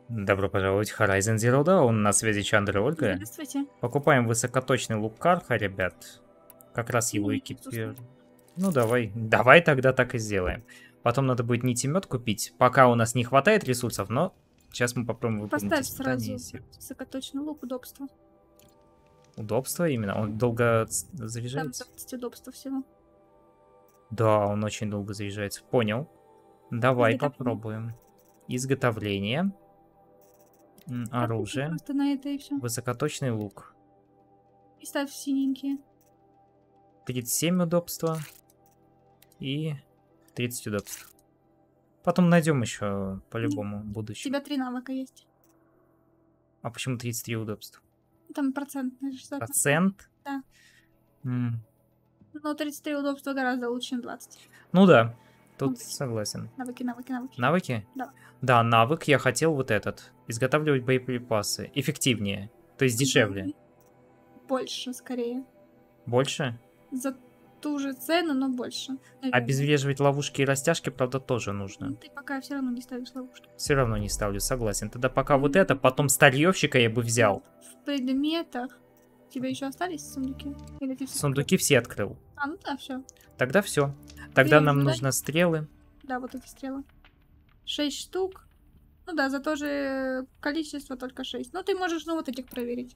Добро пожаловать в Horizon Zero Dawn. На связи Чандра и Ольга. Здравствуйте. Покупаем высокоточный лук Карха, ребят. Как раз его экипир... Ну, давай тогда так и сделаем. Потом надо будет нитемет купить. Пока у нас не хватает ресурсов, но сейчас мы попробуем выполнить Поставь испытание. сразу высокоточный лук, удобство. Удобство именно? Он долго Там заряжается? 20 удобства всего. Да, он очень долго заряжается. Понял. Давай Изготовление. попробуем. Изготовление. Оружие. Просто на это и все. Высокоточный лук. И ставь синенькие. 37 удобства. И 30 удобств. Потом найдем еще по-любому У будущее. тебя 3 навыка есть. А почему 33 удобств? Там процентный что-то. Процент? Да. М. Но 33 удобства гораздо лучше, чем 20. Ну да, тут Навыки. согласен. Навыки. Навыки? Да. Да, навык я хотел вот этот. Изготавливать боеприпасы. Эффективнее. То есть дешевле. Больше, скорее. Больше? За ту же цену, но больше. Наверное. Обезвреживать ловушки и растяжки, правда, тоже нужно. Ты пока все равно не ставишь ловушки. Все равно не ставлю, согласен. Тогда пока вот это, потом старьевщика я бы взял. В предметах. Тебе еще остались сундуки? Или ты все Сундуки все открыл. А, ну да, все. Тогда все. Тогда Прием нам заданий. нужно стрелы. Да, вот эти стрелы. 6 штук. Ну да, за то же количество только 6. Но ты можешь, ну, вот этих проверить.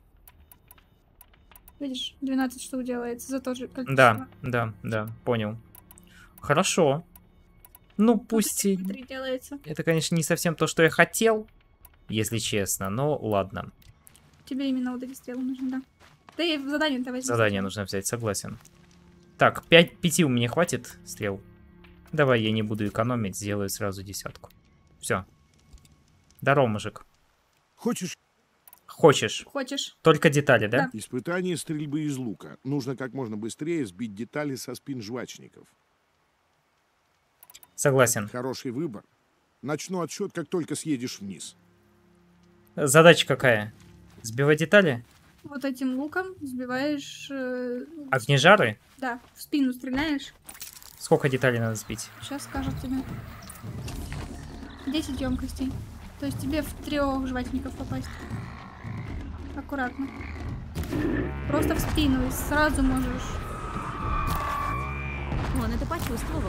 Видишь, 12 штук делается за то же количество. Да, понял. Хорошо. Ну, Вот пусть этих и... 3 делается. Это, конечно, не совсем то, что я хотел, если честно, но ладно. Тебе именно вот эти стрелы нужны, да. Да и в задание-то возьми. Задание нужно взять, согласен. Так, 5 у меня хватит стрел? Давай, я не буду экономить, сделаю сразу 10. Все. Здорово, мужик. Хочешь Хочешь? Хочешь? Только детали, да? Да. испытание стрельбы из лука? Нужно как можно быстрее сбить детали со спин жвачников. Согласен. Хороший выбор. Начну отсчет, как только съедешь вниз. Задача какая? Сбивать детали? Вот этим луком сбиваешь... Огнежары? Да, в спину стреляешь. Сколько деталей надо сбить? Сейчас скажут тебе. 10 емкостей. То есть тебе в 3 жвачников попасть. Аккуратно. Просто в спину и сразу можешь. Он это почувствовал.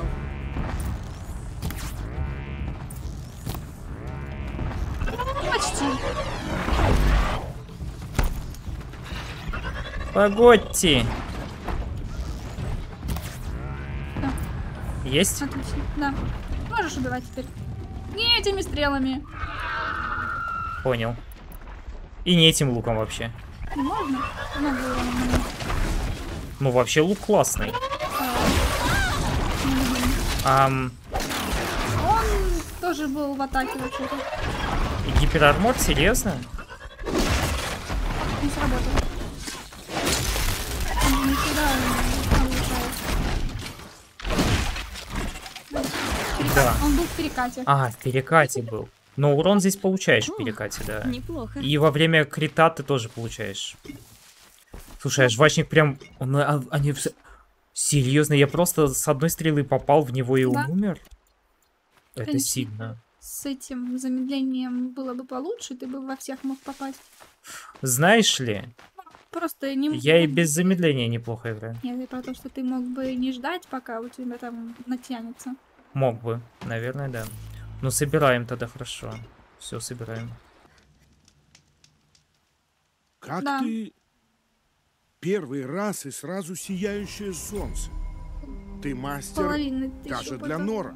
Почти. Погодьте. Да. Есть? Отлично. Да. Можешь убивать теперь. Не этими стрелами. Понял. И не этим луком вообще. Не можно? Надо его Ну, вообще лук классный. не люблю. Он тоже был в атаке вообще-то. Гиперармор, серьезно? Не сработал. Он не всегда улучшает. Да. Он был в перекате. А, в перекате был. Но урон здесь получаешь в перекате, да. Неплохо. И во время крита ты тоже получаешь. Слушай, а жвачник прям... Они все... Серьезно, я просто с одной стрелы попал в него и он Да. умер? Это Конечно. сильно. С этим замедлением было бы получше, ты бы во всех мог попасть. Знаешь ли, Просто не... я и без замедления неплохо играю. Нет, я про то, что ты мог бы не ждать, пока у тебя там натянется. Мог бы, наверное, да. Ну, собираем тогда хорошо. Все, собираем. Как Да. ты... Первый раз и сразу сияющее солнце. Ты мастер Половины ты даже ещё для потом. нора.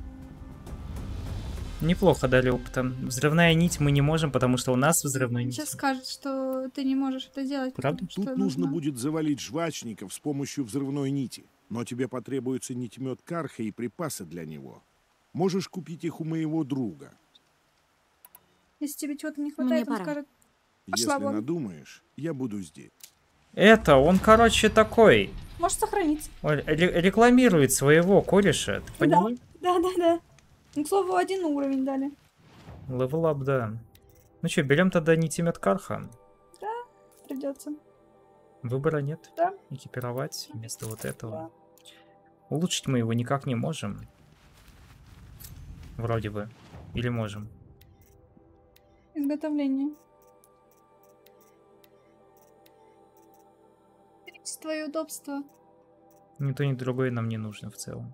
Неплохо дали опытом. Взрывная нить мы не можем, потому что у нас взрывной нить. Сейчас скажет, что ты не можешь это делать. Правда? потому что Тут нужно будет завалить жвачников с помощью взрывной нити. Но тебе потребуется нитемет Карха и припасы для него. Можешь купить их у моего друга. Если тебе чего-то не хватает, он пора. скажет, Пошла Если вон. надумаешь, я буду здесь. Это, он, короче, такой. может сохраниться. Рекламирует своего кореша. Ты поняла? Да. Ну, к слову, 1 уровень дали. Левелап, да. Ну что, берем тогда нитемет Карха. Придется. Выбора нет. Да. Экипировать вместо вот этого. Да. Улучшить мы его никак не можем. Вроде бы. Или можем. Изготовление. Твое удобство. Ни то, ни другое нам не нужно в целом.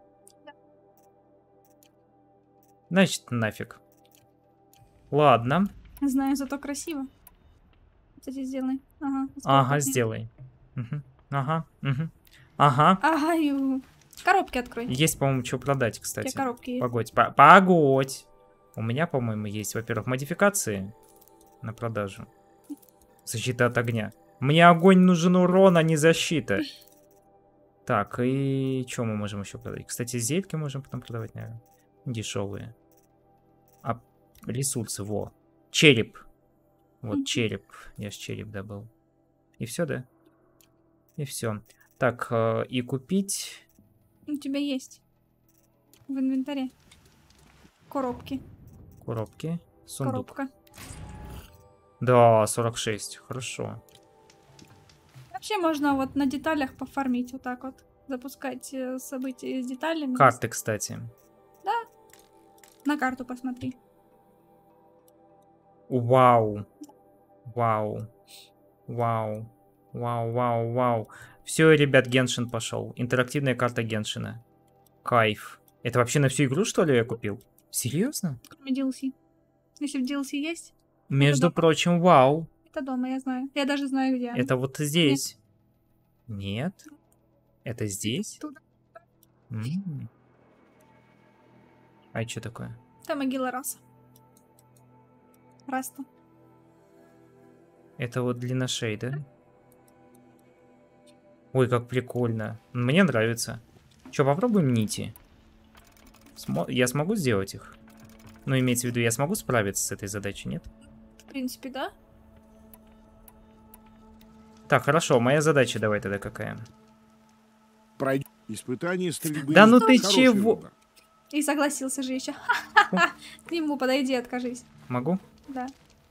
Значит, нафиг. Ладно. Знаю, зато красиво. Кстати, сделай. Ага. Ага, сделай. Угу. Ага, угу. Ага. Ага, ю. Коробки открой. Есть, по-моему, что продать, У кстати. тебя коробки есть. Погодь, погодь. У меня, по-моему, есть, во-первых, модификации на продажу. Защита от огня. Мне огонь нужен урон, а не защита. Так, и что мы можем еще продать? Кстати, зельки можем потом продавать, наверное. Дешевые. А ресурсы, во. Череп. Вот череп. Я ж череп добыл. И все, да? И все. Так, и купить... У тебя есть. В инвентаре. Коробки. Коробки. Сундук. Коробка. Да, 46. Хорошо. Вообще можно вот на деталях пофармить вот так вот. Запускать события с деталями. Карты, кстати. На карту посмотри. Вау. Вау. Вау. Вау, вау, вау. Все, ребят, Геншин пошел. Интерактивная карта Геншина. Кайф. Это вообще на всю игру, что ли, я купил? Серьезно? Кроме DLC. Если в DLC есть, Между прочим, вау. это дома, я знаю. Я даже знаю, где. Это вот здесь. Нет. Это здесь? Оттуда. М. А что такое? Это могила раса. Раста. Это вот длина шеи, да? Ой, как прикольно. Мне нравится. Че, попробуем нити. Я смогу сделать их? Ну, имеется в виду, я смогу справиться с этой задачей, нет? В принципе, да. Так, хорошо, моя задача давай тогда какая? Пройди испытание стрельбы. Да ну ты Хороший чего? выбор. И согласился же еще. К нему подойди, откажись. Могу? Да.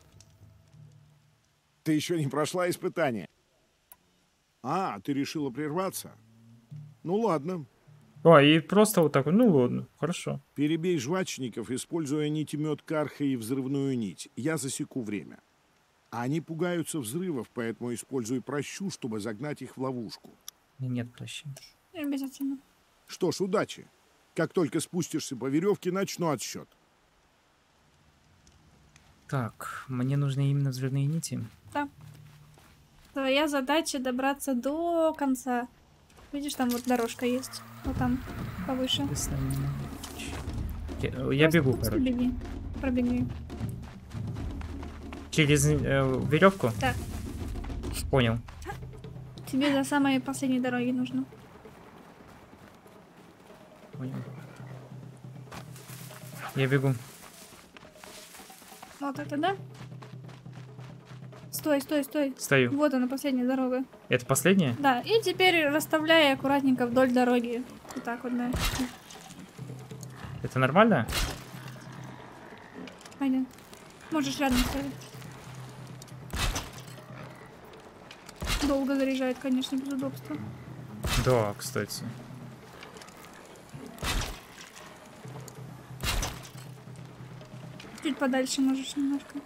Ты еще не прошла испытание. А, ты решила прерваться? Ну ладно. О, и просто вот так вот. Ну ладно, хорошо. Перебей жвачников, используя нитемет Карха и взрывную нить. Я засеку время. Они пугаются взрывов, поэтому используй прощу, чтобы загнать их в ловушку. Нет прощения. Обязательно. Что ж, удачи. Как только спустишься по веревке, начну отсчет. Так, мне нужны именно взрывные нити. Да. Твоя задача добраться до конца. Видишь, там вот дорожка есть. Вот там, повыше. Я бегу, Просто короче. беги. Пробеги. Через веревку? Да. Понял. Тебе до самой последней дороги нужно. Понял. Я бегу. Вот это, да? Стой, стой, стой. Стою. Вот она, последняя дорога. Это последняя? Да, и теперь расставляй аккуратненько вдоль дороги. Вот так вот, да. Это нормально? Пойдем. Можешь рядом ставить. Долго заряжает, конечно, без удобства. Да, кстати. Чуть подальше можешь немножко.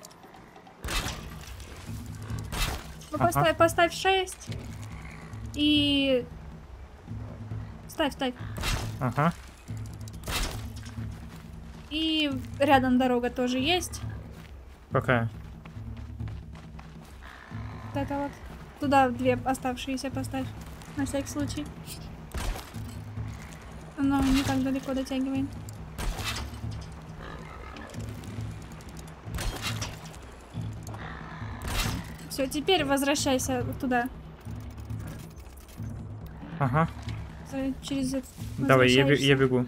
Ну, Ага. поставь 6. И... Ставь. Ага. И рядом дорога тоже есть. Какая? Вот это вот. Туда 2 оставшиеся поставь. На всякий случай. Но не так далеко дотягивай. Все, теперь возвращайся туда. Ага. Через это. Давай, я возвращаешься. бегу.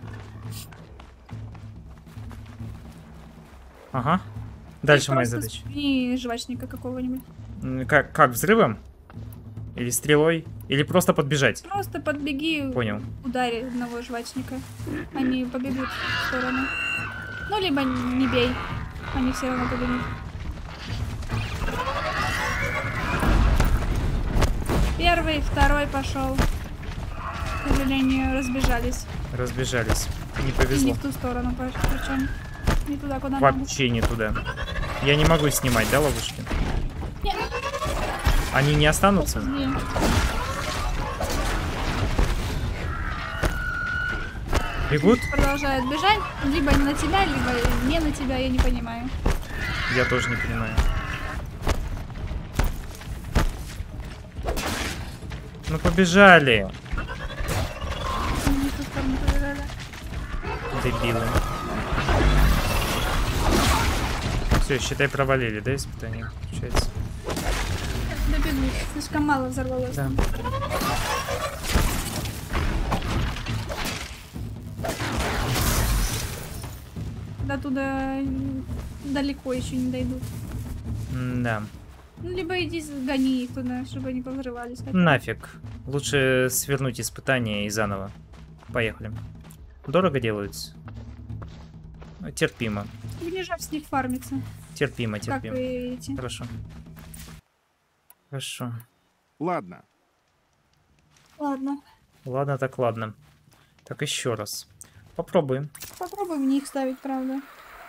Ага. Дальше моя Просто задача. спни жвачника какого-нибудь. Как, взрывом? Или стрелой? Или просто подбежать? Просто подбеги, Понял. ударь одного жвачника. Они побегут в сторону. Ну, либо не бей. Они все равно побегут. Первый, второй пошел. К сожалению, разбежались. Разбежались. Не И не повезло. в ту сторону, причем не туда, куда надо. Вообще не туда. Я не могу снимать, да, ловушки? Нет. Они не останутся? Нет. Бегут? Продолжают бежать. Либо на тебя, либо не на тебя, я не понимаю. Я тоже не понимаю. Ну побежали. Не в ту сторону побежали. Дебилы. Все, считай, провалили, да, испытание? Получается. Добегу. Слишком мало взорвалось. Да. До туда далеко еще не дойдут. Да. Ну, либо иди гони их туда, чтобы они повзрывались. Нафиг. Лучше свернуть испытание и заново. Поехали. Дорого делаются? Терпимо. Не жав с них фармиться. Терпимо, Как терпимо. и эти. Хорошо. Хорошо. Ладно, Ладно. Ладно, так ладно. Так, еще раз. Попробуем. Попробуй в них ставить, правда.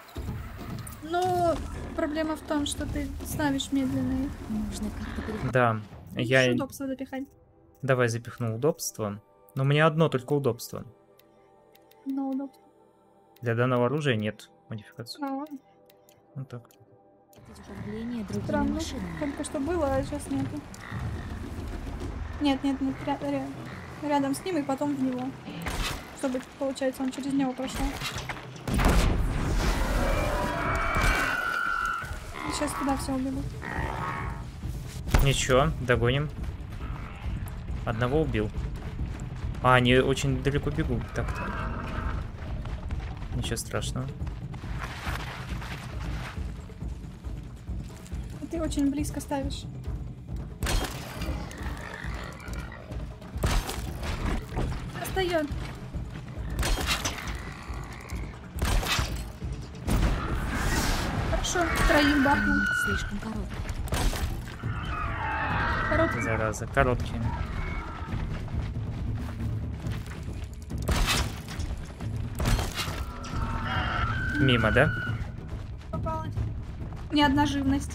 Но проблема в том, что ты ставишь медленно их. Нужно как-то перехватить. Да. Я... Можешь удобство запихать. Давай запихну удобство. Но у меня одно только удобство. На удобство. Для данного оружия нет модификации. А, Вот так. Управление другими странно. машинами. Только что было, а сейчас нету. Нет. Рядом с ним и потом в него. Чтобы, получается, он через него прошел. Сейчас туда все убегут. Ничего, догоним. Одного убил. А, они очень далеко бегут. Так-то. Ничего страшного. Ты очень близко ставишь. Достает. Хорошо, троих бахнул. Слишком короткий. Короткий. Зараза, короткие. Мимо, да? Попалась. Ни одна живность.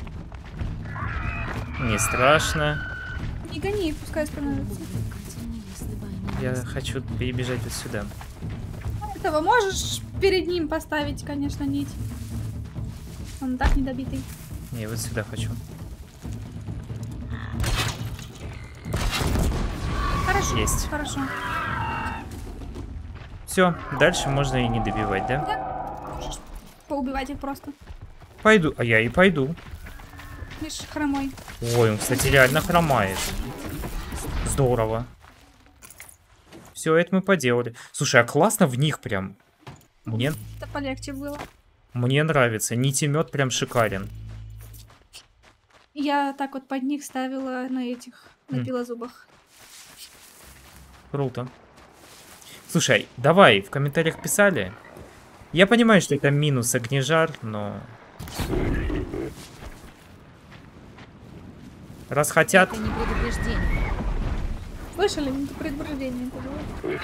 Не страшно. Не гони, пускай становится. Привлекательнее, если бы они Я не хочу перебежать вот сюда. Этого можешь перед ним поставить, конечно, нить. Он так недобитый. Не, вот сюда хочу. Хорошо. Есть. Хорошо. Все, дальше можно и не добивать, да? Да. Можешь поубивать их просто. Пойду. А я и пойду. Лишь хромой. Ой, он, кстати, реально хромает. Здорово. Все, это мы поделали. Слушай, а классно в них прям. Мне Это полегче было. нравится. Нитемет прям шикарен. Я так вот под них ставила на этих, на пилозубах. Круто. Слушай, давай, в комментариях писали. Я понимаю, что это минус огнежар, но... Раз хотят... Это не предупреждение. Слышали? Это предупреждение это было.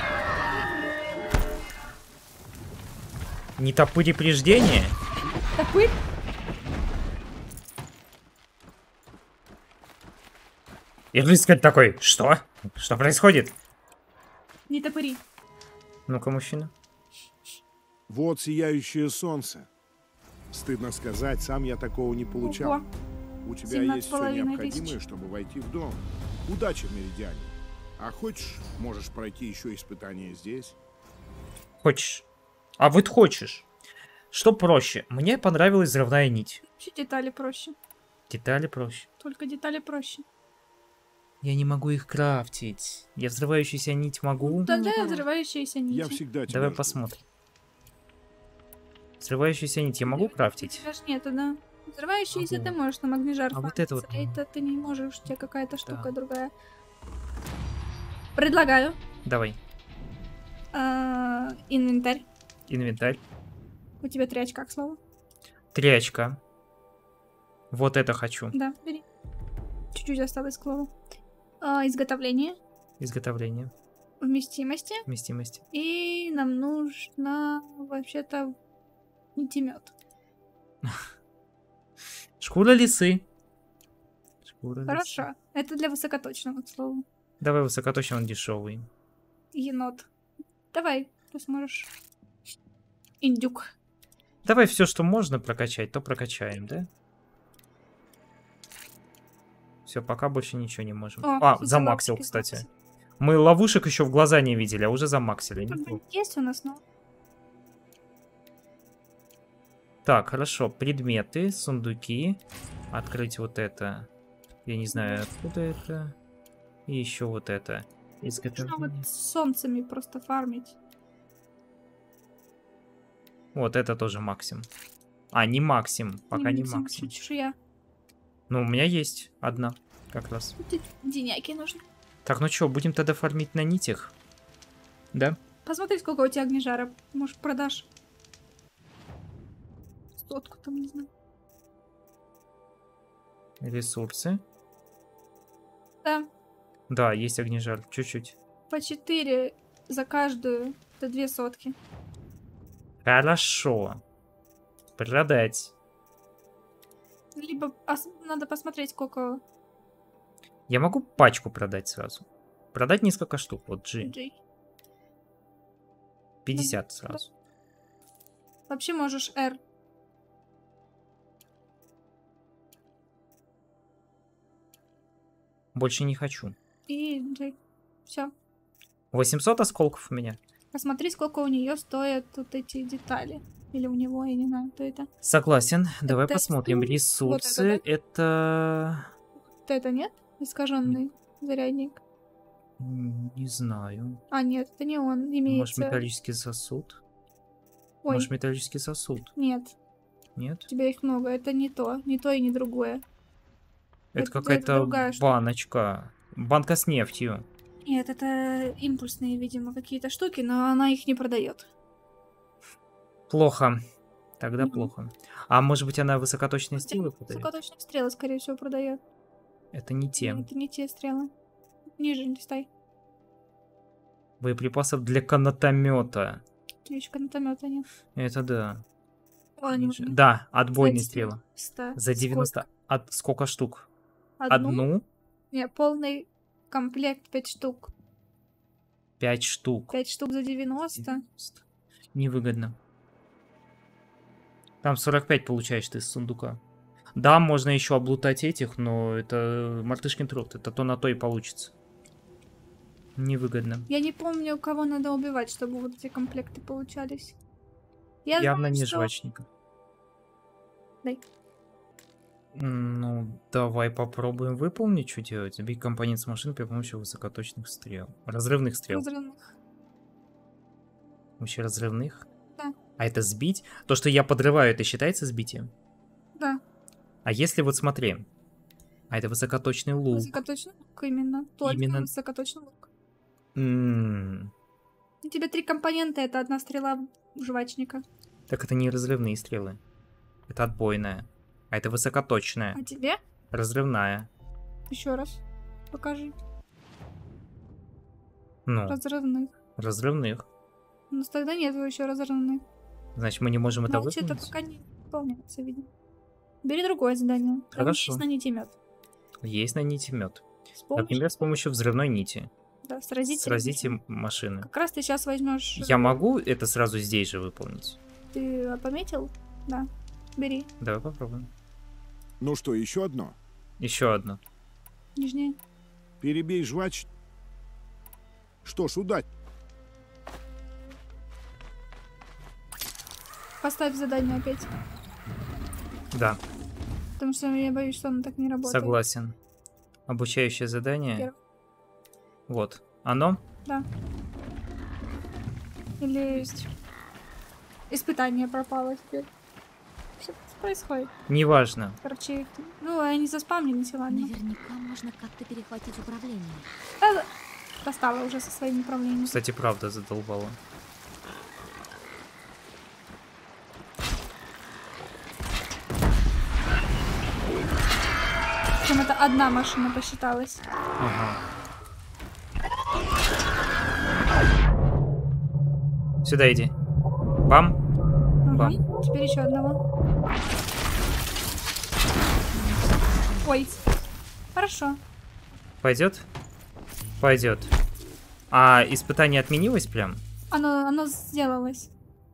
Не топырепреждение? Топырь? И сказать такой, что? Что происходит? Не топыри. Ну-ка, мужчина. вот сияющее солнце. Стыдно сказать, сам я такого не получал. Ого. У тебя есть все 17,5 необходимое, тысяч. чтобы войти в дом. Удачи в Меридиане. А хочешь, можешь пройти еще испытание здесь. Хочешь? А вот хочешь. Что проще? Мне понравилась взрывная нить. Вообще детали проще. Детали проще. Только детали проще. Я не могу их крафтить. Я взрывающуюся нить могу? Тогда пора. взрывающиеся нити. Я всегда тебя Давай жду. посмотрим. Взрывающуюся нить я могу У крафтить? тебя ж нету, да? Взрывающиеся Могу. ты можешь на магнижар А вот фармиться. это вот- Это ты не можешь, у тебя какая-то штука Да. другая. Предлагаю. Давай. Инвентарь. Инвентарь. У тебя 3 очка, к слову. 3 очка. Вот это хочу. Да, бери. Чуть-чуть осталось, к слову. Изготовление. Изготовление. Вместимости. Вместимости. И нам нужно вообще-то нитемет. Шкура лисы. Шкура лисы. Хорошо. Это для высокоточного, к слову. Давай высокоточно, он дешевый. Енот. Давай, ты сможешь. Индюк. Давай все, что можно прокачать, то прокачаем, да? Все, пока больше ничего не можем. О, замаксил, лапочки кстати. замаксил. Мы ловушек еще в глаза не видели, а уже замаксили. Есть у нас, но... Так, хорошо. Предметы, сундуки. Открыть вот это. Я не знаю, откуда это. И еще вот это. Нужно вот с солнцами просто фармить. Вот это тоже максим. А, не максим. Пока не максим. Чешуя. Ну, у меня есть одна, как раз. Деняки нужны. Так, ну что, будем тогда фармить на нитях? Да? Посмотри, сколько у тебя огнежара. Может, продашь? 100 там, не знаю. Ресурсы. Да. Да, есть огнежар. Чуть-чуть. По 4 за каждую. Это 2 сотки. Хорошо. Продать. Либо надо посмотреть, сколько... Я могу пачку продать сразу. Продать несколько штук. Вот G. Джей. 50 сразу. Вообще можешь R. Больше не хочу. И Джей. Все. 800 осколков у меня. Посмотри, сколько у нее стоят вот эти детали. Или у него, я не знаю, кто это. Согласен. Давай Это посмотрим. вот Ресурсы. это, Это... Вот это нет? Искаженный зарядник. Не знаю. А, нет, это не он. Может, Имеется... металлический сосуд? Ой, Может, металлический сосуд? нет. Нет? У тебя их много. Это не то. Не то и не другое. Это Это какая-то другая штука. баночка. Банка с нефтью. Нет, это импульсные, видимо, какие-то штуки, но она их не продает. Плохо. Тогда Мгм. плохо. А может быть, она высокоточные стрелы продает? Высокоточные стрелы, скорее всего, продает. Это не те. Это не те стрелы. Ниже листай. Боеприпасов для канатомета. Еще канатомета нет. Это да. О, они Ниже. нужны. Да, отбойные За стрелы. 100. За 90. Сколько штук? Одну? Одну? Не, полный комплект 5 штук. 5 штук. 5 штук за 90. 90. Невыгодно. Там 45 получаешь ты из сундука. Да, можно еще облутать этих, но это мартышкин труд. Это то на то и получится. Невыгодно. Я не помню, кого надо убивать, чтобы вот эти комплекты получались. Я Явно знаю, не что- жвачника. Дай. Ну, давай попробуем выполнить, что делать. Забить компонент с машин при помощи высокоточных стрел. Разрывных стрел. Разрывных. Вообще разрывных? Да. А это сбить? То, что я подрываю, это считается сбитием? Да. А если вот смотри. А это высокоточный лук. Высокоточный лук именно. Только Именно. высокоточный лук. М, У тебя 3 компонента, это одна стрела жвачника. Так это не разрывные стрелы. Это отбойная. А это высокоточная. А тебе? Разрывная. Еще раз. Покажи. Ну, Разрывных. разрывных. Ну, тогда нет еще разрывных. Значит, мы не можем это Значит, это выполнить? пока не выполняется, видимо. Бери другое задание. Там Хорошо. есть на нитемет. Есть на нити мед. С помощью... Например, с помощью взрывной нити. Да, сразите. Сразите машины. Как раз ты сейчас возьмешь. Я могу это сразу здесь же выполнить? Ты пометил? Да. Бери. Давай попробуем. Ну что, еще одно? Еще одно. Нижнее. Перебей жвач. Что ж, удачи. Поставь задание опять. Да, Потому что я боюсь, что оно так не работает. согласен. Обучающее задание. Первое. Вот. Оно? Да. Или испытание пропало теперь. Что происходит? Неважно. Короче, ну, они заспамнились, и ладно. Наверняка можно как-то перехватить управление. Да, достала уже со своим управлением. Кстати, правда задолбала. Причем это одна машина посчиталась. Ага. Сюда иди. Бам. Бам. Теперь еще одного. Ой. Хорошо. Пойдет? Пойдет. А испытание отменилось прям? Оно сделалось.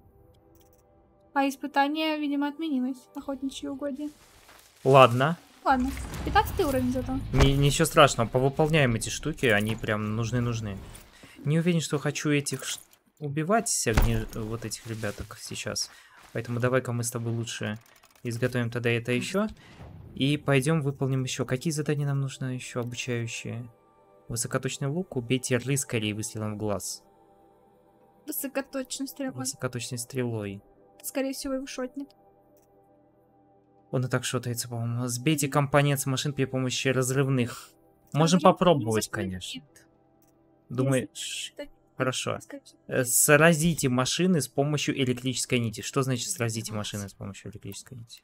А испытание, видимо, отменилось. Охотничьи угодья. Ладно. Ладно. 15 уровень зато. Ничего страшного, повыполняем эти штуки, они прям нужны. Не уверен, что хочу этих убивать, всех вот этих ребяток сейчас. Поэтому давай-ка мы с тобой лучше изготовим тогда это еще. И пойдем выполним еще. Какие задания нам нужно еще обучающие? Высокоточный лук, убейте рыскарей выстрелом в глаз. Высокоточной стрелой. Высокоточной стрелой. Скорее всего, его шотнет. Он и так шотается, по-моему. Сбейте компонент с машин при помощи разрывных. Можем попробовать, конечно. Думаешь... Хорошо. Сразите машины с помощью электрической нити. Что значит сразите машины с помощью электрической нити?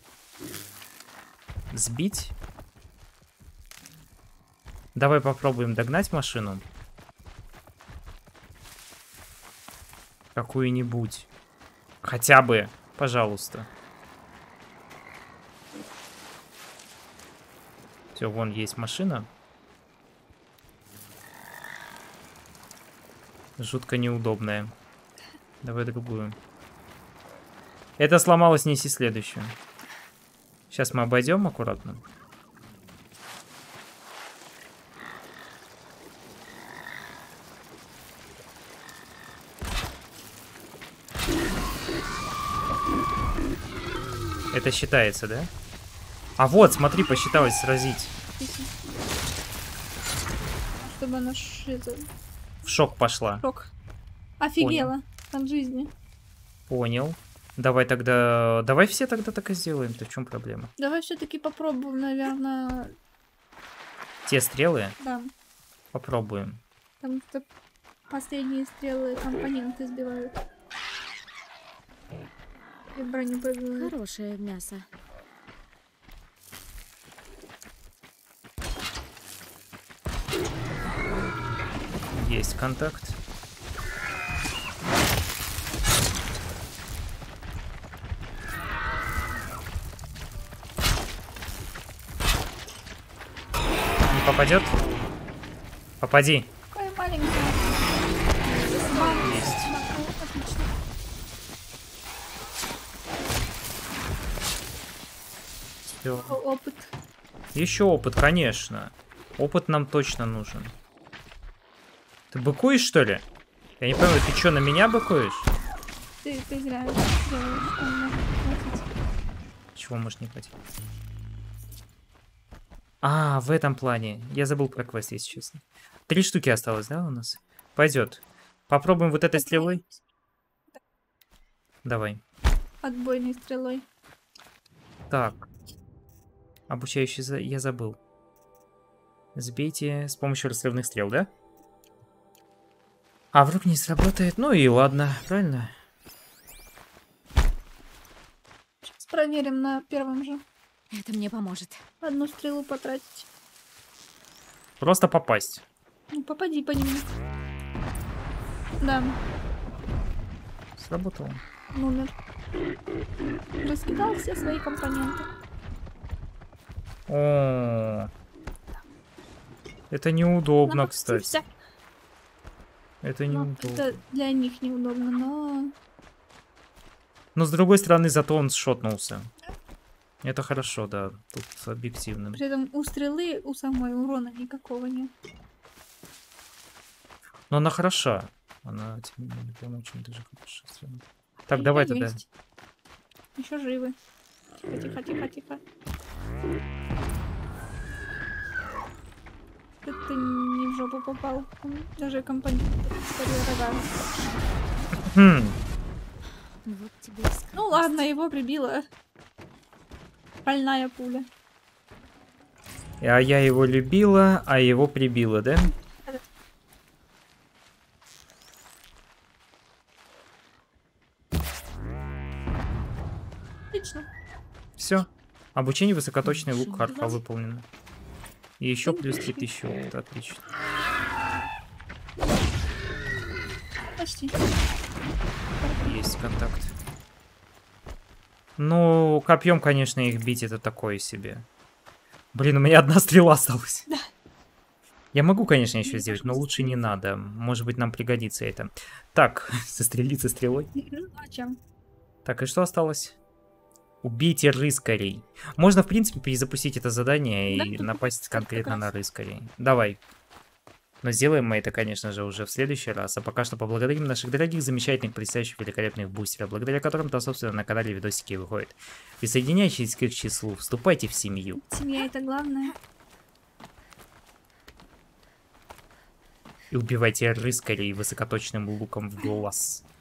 Сбить? Давай попробуем догнать машину. Какую-нибудь. Хотя бы, пожалуйста. Все, вон есть машина. Жутко неудобная. Давай другую. Это сломалось, неси следующую. Сейчас мы обойдем аккуратно. Это считается, да? А вот, смотри, посчиталось сразить. Чтобы она шиза. В шок пошла. Шок. Офигела от жизни. Понял. Давай тогда... Давай все тогда так и сделаем. Ты в чем проблема? Давай все-таки попробуем, наверное. Те стрелы? Да. Попробуем. Потому что последние стрелы компоненты сбивают. И броню пробивают. Хорошее мясо. Есть контакт. Не попадет? Попади. Какая маленькая. Есть. Отлично. Всё. Опыт. Еще опыт, конечно. Опыт нам точно нужен. Ты быкуешь, что ли? Я не понимаю, ты что, на меня быкуешь? Ты зря делаешь, что он может хватить. Чего может не хватить? А, в этом плане. Я забыл про квест, если честно. 3 штуки осталось, да, у нас? Пойдет. Попробуем вот этой стрелой. Давай. Отбойной стрелой. Так. Обучающий я забыл. Сбейте с помощью разрывных стрел, да? А вдруг не сработает? Ну и ладно, правильно? Сейчас проверим на первом же. Это мне поможет. Одну стрелу потратить. Просто попасть. Ну, попади по нему. Да, Сработало. номер. Раскидал все свои компоненты. О, это неудобно, кстати. Вся. Это Ну, неудобно. это для них неудобно, но... Но с другой стороны, зато он сшотнулся. Это хорошо, да. Тут объективно. При этом у стрелы у самой урона никакого нет. Но она хороша. Она, тем не менее, прям очень даже хороша. Так, давай тогда. Еще живы. Тихо, тихо, тихо, тихо. Ты не в жопу попал. Даже компонент скорее рога. Хм. Вот тебе и скрытность. Ну ладно, его прибило. Больная пуля. А я его любила, а его прибила, да? Отлично. Все. Обучение высокоточный лук харпа выполнено. И еще плюс 3000. Это отлично. Почти. Есть контакт. Ну, копьем, конечно, их бить это такое себе. Блин, у меня одна стрела осталась. Я могу, конечно, еще сделать, но лучше не надо. Может быть, нам пригодится это. Так, застрелиться стрелой. А чем? Так, и что осталось? Убейте рыскарей. Можно, в принципе, перезапустить это задание и Да, напасть конкретно как на раз. рыскарей. Давай. Но сделаем мы это, конечно же, уже в следующий раз. А пока что поблагодарим наших дорогих, замечательных, потрясающих, великолепных бустеров, благодаря которым-то, собственно, на канале видосики выходят. Присоединяйтесь к их числу, вступайте в семью. Семья это главное. И убивайте рыскарей высокоточным луком в глаз.